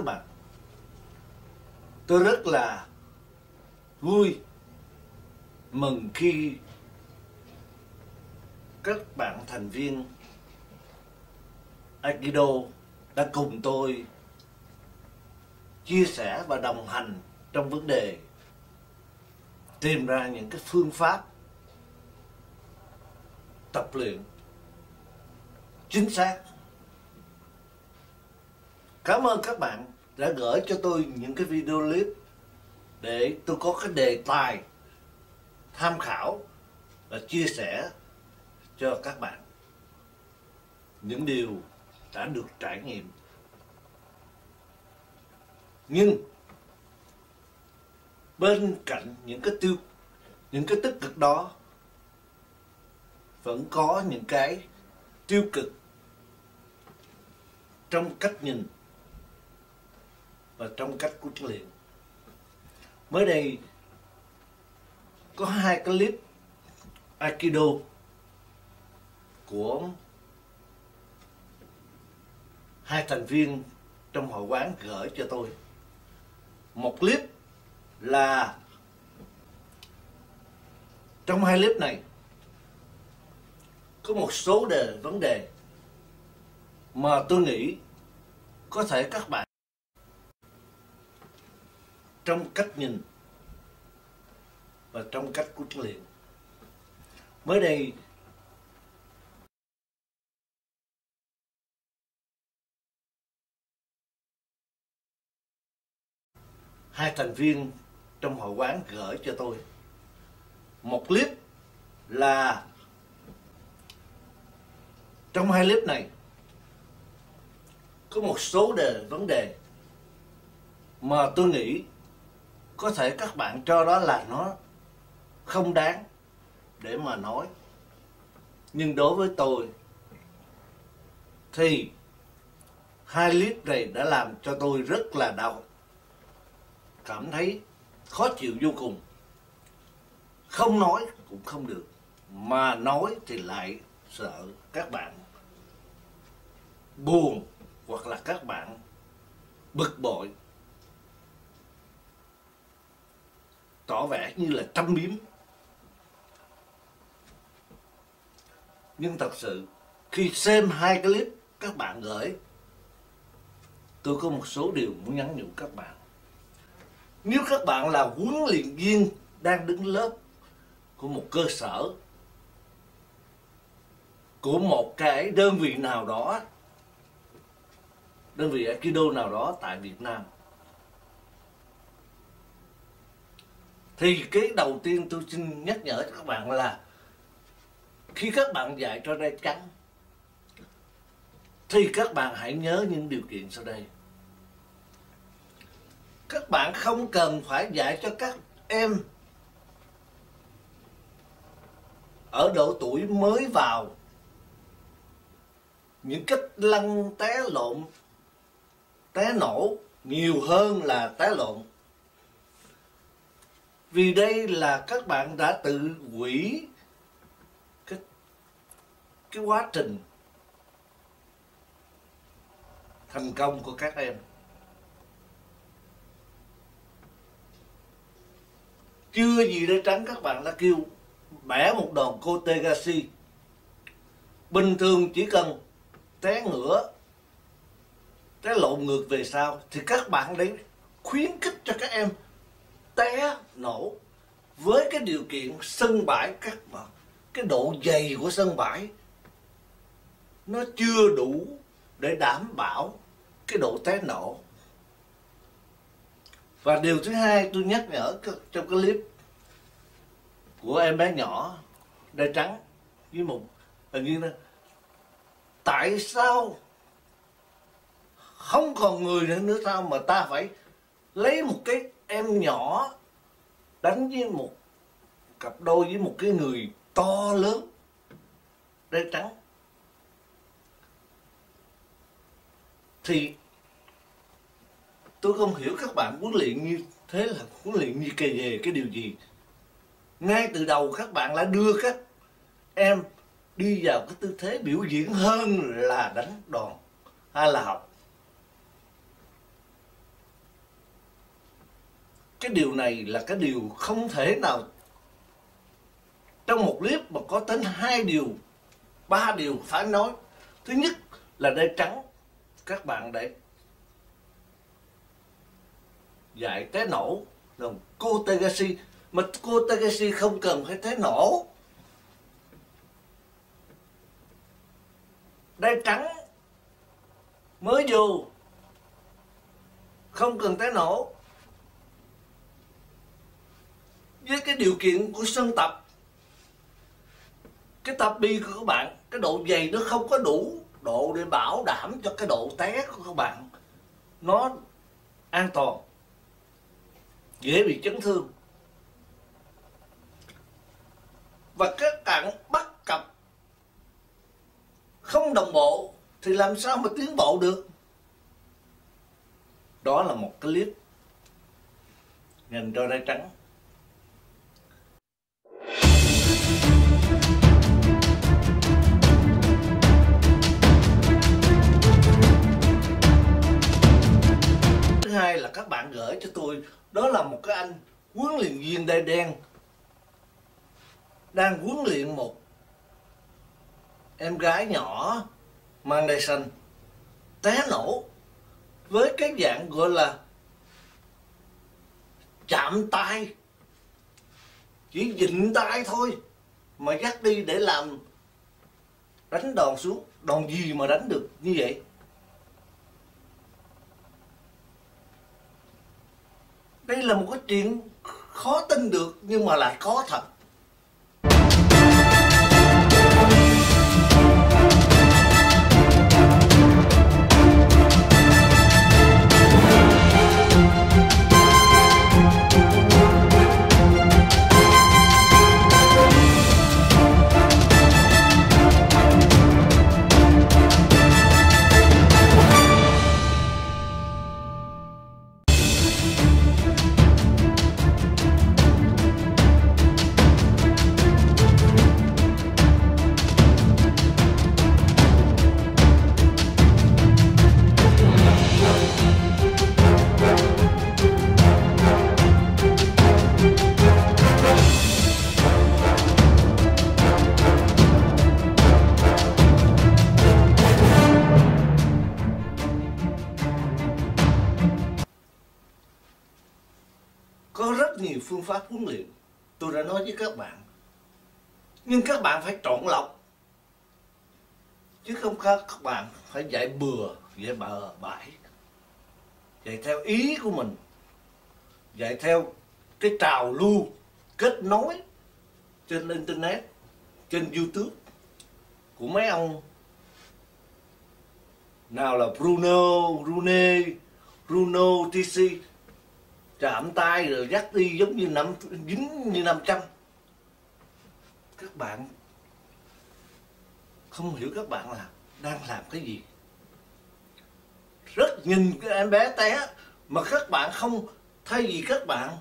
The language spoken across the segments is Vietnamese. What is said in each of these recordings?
các bạn. Tôi rất là vui, mừng khi các bạn thành viên Aikido đã cùng tôi chia sẻ và đồng hành trong vấn đề tìm ra những cái phương pháp tập luyện chính xác. Cảm ơn các bạn đã gửi cho tôi những cái video clip để tôi có cái đề tài tham khảo và chia sẻ cho các bạn những điều đã được trải nghiệm. Nhưng bên cạnh những cái tích cực đó vẫn có những cái tiêu cực trong cách nhìn và trong cách huấn luyện. Mới đây có 2 cái clip Aikido của 2 thành viên trong hội quán gửi cho tôi. Một clip là trong 2 clip này có một số vấn đề mà tôi nghĩ có thể các bạn trong cách nhìn và trong cách huấn luyện. Mới đây hai thành viên trong hội quán gửi cho tôi một clip là trong 2 clip này có một số vấn đề mà tôi nghĩ có thể các bạn cho đó là nó không đáng để mà nói. Nhưng đối với tôi thì 2 clip này đã làm cho tôi rất là đau, cảm thấy khó chịu vô cùng. Không nói cũng không được, mà nói thì lại sợ các bạn buồn hoặc là các bạn bực bội, tỏ vẻ như là châm biếm. Nhưng thật sự khi xem 2 cái clip các bạn gửi, tôi có một số điều muốn nhắn nhủ các bạn. Nếu các bạn là huấn luyện viên đang đứng lớp của một cơ sở, của một cái đơn vị nào đó, đơn vị Aikido nào đó tại Việt Nam, thì cái đầu tiên tôi xin nhắc nhở cho các bạn là khi các bạn dạy cho đai trắng thì các bạn hãy nhớ những điều kiện sau đây. Các bạn không cần phải dạy cho các em ở độ tuổi mới vào những cách lăn té lộn, té nổ nhiều hơn là té lộn. Vì đây là các bạn đã tự hủy cái quá trình thành công của các em. Chưa gì đã trắng các bạn đã kêu bẻ một đòn Kotegashi. Bình thường chỉ cần té ngửa, té lộn ngược về sau thì các bạn đấy khuyến khích cho các em té nổ. Với cái điều kiện sân bãi, cái độ dày của sân bãi nó chưa đủ để đảm bảo cái độ té nổ. Và điều thứ hai tôi nhắc nhở trong cái clip của em bé nhỏ đai trắng với một hình như là tại sao không còn người nữa sao mà ta phải lấy một cái em nhỏ đánh với một cặp đôi với một cái người to lớn đai trắng. Thì tôi không hiểu các bạn huấn luyện như thế là huấn luyện như kề về cái điều gì. Ngay từ đầu các bạn đã đưa các em đi vào cái tư thế biểu diễn hơn là đánh đòn hay là học. cái điều này là cái điều không thể nào trong một clip mà có đến 2 điều, 3 điều phải nói. Thứ nhất là đai trắng, các bạn để dạy té nổ. Rồi cô Tagashi, mà cô Tagashi không cần phải té nổ. Đai trắng mới vô, không cần té nổ. Với cái điều kiện của sân tập, cái tapi của các bạn, cái độ dày nó không có đủ độ để bảo đảm cho cái độ té của các bạn nó an toàn, dễ bị chấn thương. Và các bạn bắt cặp không đồng bộ thì làm sao mà tiến bộ được. Đó là một cái clip dành cho đai trắng. Thứ hai là các bạn gửi cho tôi, đó là một cái anh huấn luyện viên đai đen đang huấn luyện một em gái nhỏ mang đai xanh té nổ với cái dạng gọi là chạm tay, chỉ vịn tay thôi mà dắt đi để làm đánh đòn xuống. Đòn gì mà đánh được như vậy? Đây là một cái chuyện khó tin được nhưng mà lại có thật. Có rất nhiều phương pháp huấn luyện, tôi đã nói với các bạn. Nhưng các bạn phải chọn lọc, chứ không các bạn phải dạy bừa, dạy bừa bãi, dạy theo ý của mình, dạy theo cái trào lưu kết nối trên internet, trên YouTube của mấy ông nào là Bruno TC, chạm tay rồi dắt đi giống như dính như 500. Các bạn không hiểu các bạn là đang làm cái gì. Rất nhìn cái em bé té mà các bạn không, thay vì các bạn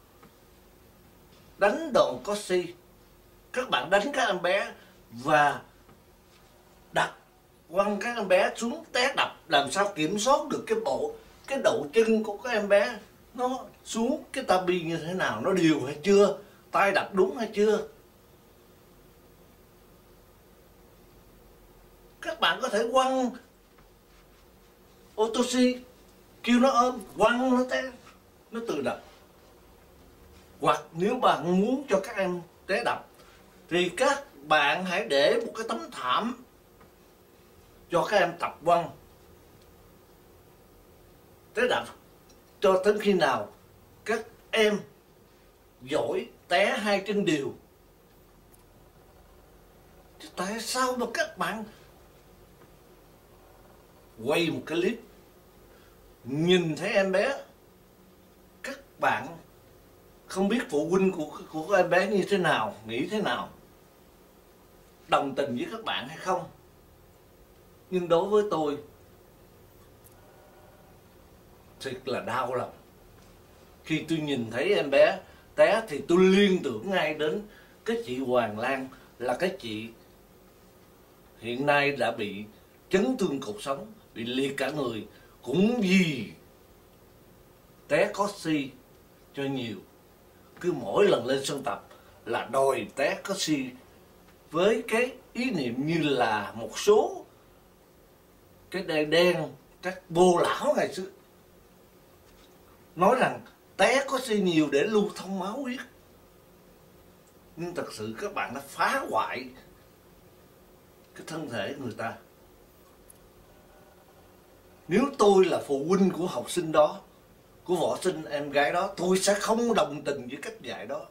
đánh đòn Cossi, các bạn đánh các em bé và đặt quăng các em bé xuống té đập, làm sao kiểm soát được cái độ chân của các em bé nó xuống cái tapi như thế nào, nó đều hay chưa, tay đập đúng hay chưa. Các bạn có thể quăng Otoshi, kêu nó ôm, quăng nó té, nó tự đập. Hoặc nếu bạn muốn cho các em té đập thì các bạn hãy để một cái tấm thảm cho các em tập quăng té đập cho đến khi nào các em giỏi té 2 chân đều. Tại sao mà các bạn quay một cái clip nhìn thấy em bé, các bạn không biết phụ huynh của em bé như thế nào, nghĩ thế nào, đồng tình với các bạn hay không? Nhưng đối với tôi thiệt là đau lòng. Khi tôi nhìn thấy em bé té thì tôi liên tưởng ngay đến cái chị Hoàng Lan, là cái chị hiện nay đã bị chấn thương cột sống, bị liệt cả người, cũng vì té Cossi cho nhiều. Cứ mỗi lần lên sân tập là đòi té Coxie, với cái ý niệm như là một số cái đen đen, các bô lão ngày xưa nói rằng té Coxie nhiều để lưu thông máu huyết. Nhưng thật sự các bạn đã phá hoại cái thân thể người ta. Nếu tôi là phụ huynh của học sinh đó, của võ sinh em gái đó, tôi sẽ không đồng tình với cách dạy đó.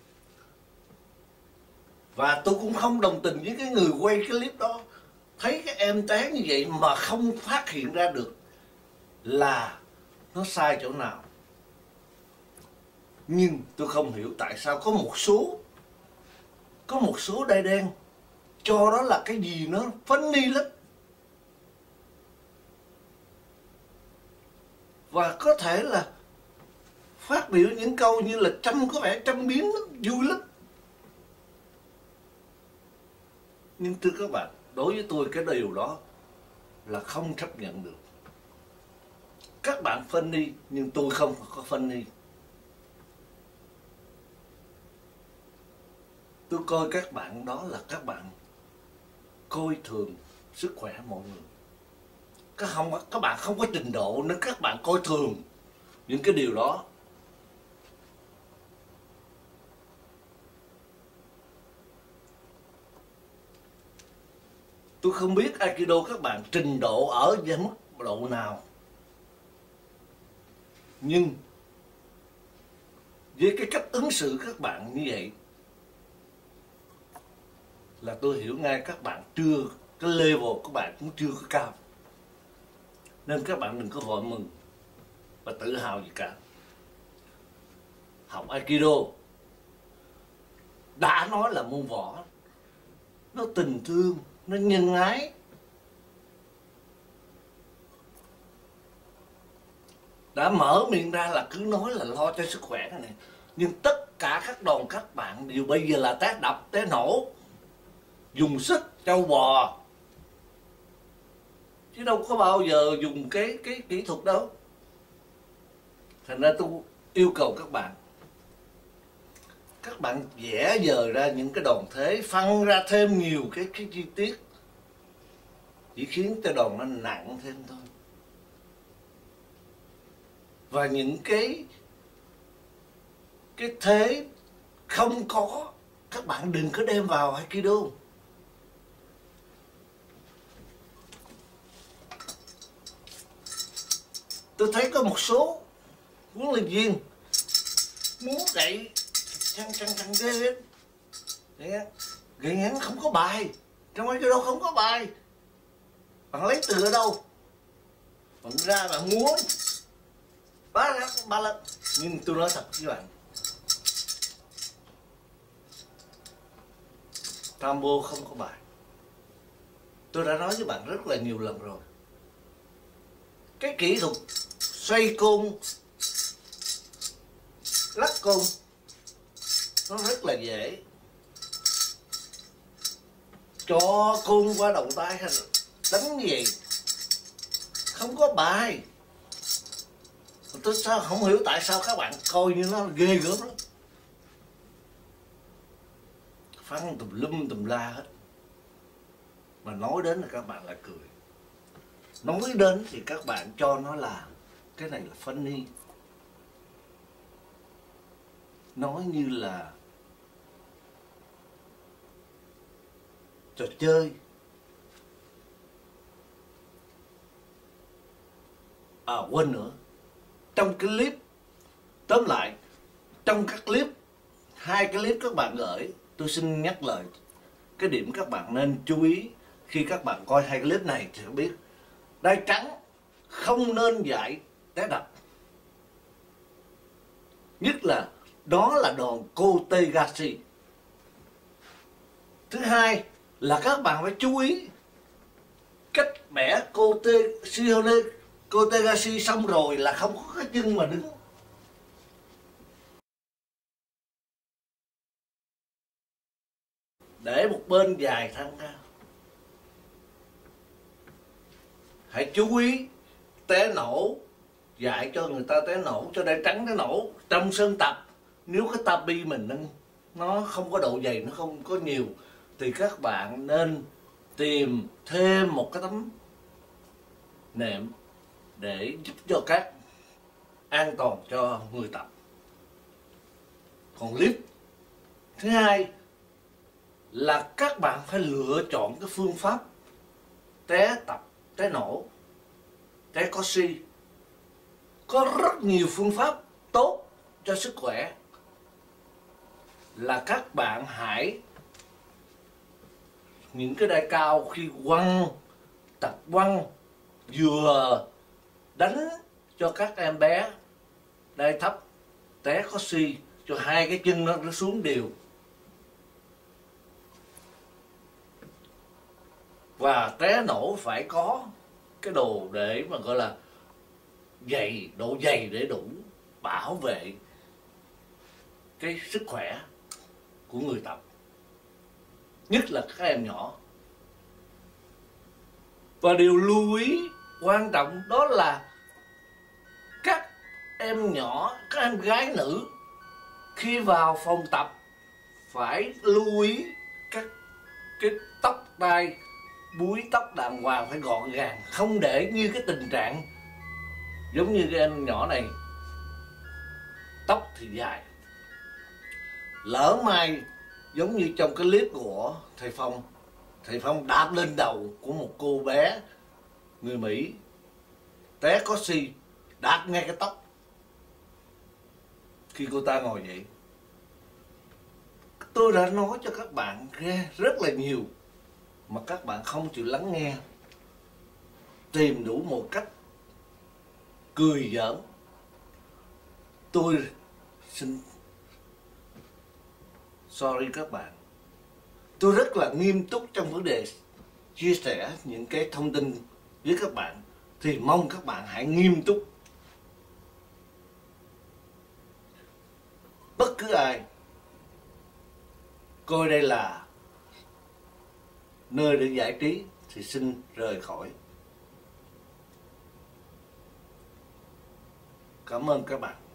Và tôi cũng không đồng tình với cái người quay cái clip đó. Thấy cái em té như vậy mà không phát hiện ra được là nó sai chỗ nào. Nhưng tôi không hiểu tại sao có một số đai đen cho đó là cái gì nó funny lắm. Và có thể là phát biểu những câu như là có vẻ châm biếm lắm, vui lắm. Nhưng thưa các bạn, đối với tôi cái điều đó là không chấp nhận được. Các bạn funny nhưng tôi không có funny. Tôi coi các bạn đó là các bạn coi thường sức khỏe mọi người. Các bạn không có trình độ nên các bạn coi thường những cái điều đó. Tôi không biết Aikido các bạn trình độ ở mức độ nào. Nhưng với cái cách ứng xử các bạn như vậy là tôi hiểu ngay các bạn cái level của bạn cũng chưa có cao. Nên các bạn đừng có vội mừng và tự hào gì cả. Học Aikido đã nói là môn võ, nó tình thương, nó nhân ái. Đã mở miệng ra là cứ nói là lo cho sức khỏe này. Nhưng tất cả các đòn các bạn đều bây giờ là té đập, té nổ, dùng sức trâu bò, chứ đâu có bao giờ dùng cái kỹ thuật đâu. Thành ra tôi yêu cầu các bạn vẽ dời ra những cái đòn thế, phân ra thêm nhiều cái chi tiết, chỉ khiến cho đòn nó nặng thêm thôi. Và những cái thế không có, các bạn đừng có đem vào Aikido. Tôi thấy có một số huấn luyện viên muốn gậy chăng ghê hết. Gậy ngắn không có bài, trong Aikido không có bài. Bạn lấy từ ở đâu? Bạn ra bạn muốn ba lần. Nhưng tôi nói thật với bạn, Tambo không có bài. Tôi đã nói với bạn rất là nhiều lần rồi. Cái kỹ thuật xoay côn, lắc côn nó rất là dễ. Cho côn qua đầu tay hay đánh gì không có bài. Tôi sao không hiểu tại sao các bạn coi như nó ghê gớm lắm. Phăng tùm lum tùm la hết. Mà nói đến là các bạn lại cười. Nói đến thì các bạn cho nó là cái này là funny. Nói như là trò chơi. Quên nữa. Trong cái clip, tóm lại, trong các clip, 2 cái clip các bạn gửi, tôi xin nhắc lời cái điểm các bạn nên chú ý khi các bạn coi 2 clip này thì biết. Đai trắng không nên dạy té đập. Nhất là đó là đòn Kotegashi. Thứ hai là các bạn phải chú ý cách bẻ Kotegashi xong rồi là không có cái chân mà đứng. Để một bên dài thăng cao. Hãy chú ý té nổ, dạy cho người ta té nổ, cho đại trắng té nổ trong sân tập. Nếu cái tapi mình nó không có độ dày, nó không có nhiều, thì các bạn nên tìm thêm một cái tấm nệm để giúp cho các an toàn cho người tập. Còn lift thứ hai là các bạn phải lựa chọn cái phương pháp té tập, té nổ, té có si. Có rất nhiều phương pháp tốt cho sức khỏe, là các bạn hãy những cái đai cao khi quăng, tập quăng vừa đánh cho các em bé đai thấp té có si, cho hai cái chân nó xuống đều. Và té nổ phải có cái đồ để mà gọi là dày, độ dày để đủ bảo vệ cái sức khỏe của người tập, nhất là các em nhỏ. Và điều lưu ý quan trọng đó là các em nhỏ, các em gái nữ khi vào phòng tập phải lưu ý cái tóc tai, búi tóc đàng hoàng phải gọn gàng, không để như cái tình trạng giống như cái em nhỏ này, tóc thì dài. Lỡ may giống như trong cái clip của thầy Phong đạp lên đầu của một cô bé người Mỹ té có si, đạp ngay cái tóc khi cô ta ngồi dậy. Tôi đã nói cho các bạn nghe rất là nhiều mà các bạn không chịu lắng nghe, tìm đủ một cách cười giỡn. Tôi xin sorry các bạn. Tôi rất là nghiêm túc trong vấn đề chia sẻ những cái thông tin với các bạn, thì mong các bạn hãy nghiêm túc. Bất cứ ai coi đây là nơi để giải trí thì xin rời khỏi. Cảm ơn các bạn.